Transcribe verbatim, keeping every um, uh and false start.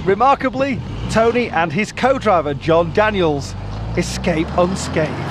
Remarkably, Tony and his co-driver John Daniels escape unscathed.